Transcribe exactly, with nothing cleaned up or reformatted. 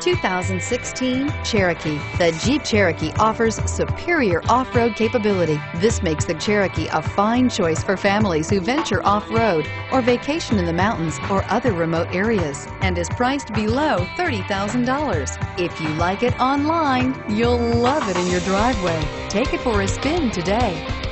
two thousand sixteen Cherokee. The Jeep Cherokee offers superior off-road capability. This makes the Cherokee a fine choice for families who venture off-road or vacation in the mountains or other remote areas, and is priced below thirty thousand dollars. If you like it online, you'll love it in your driveway. Take it for a spin today.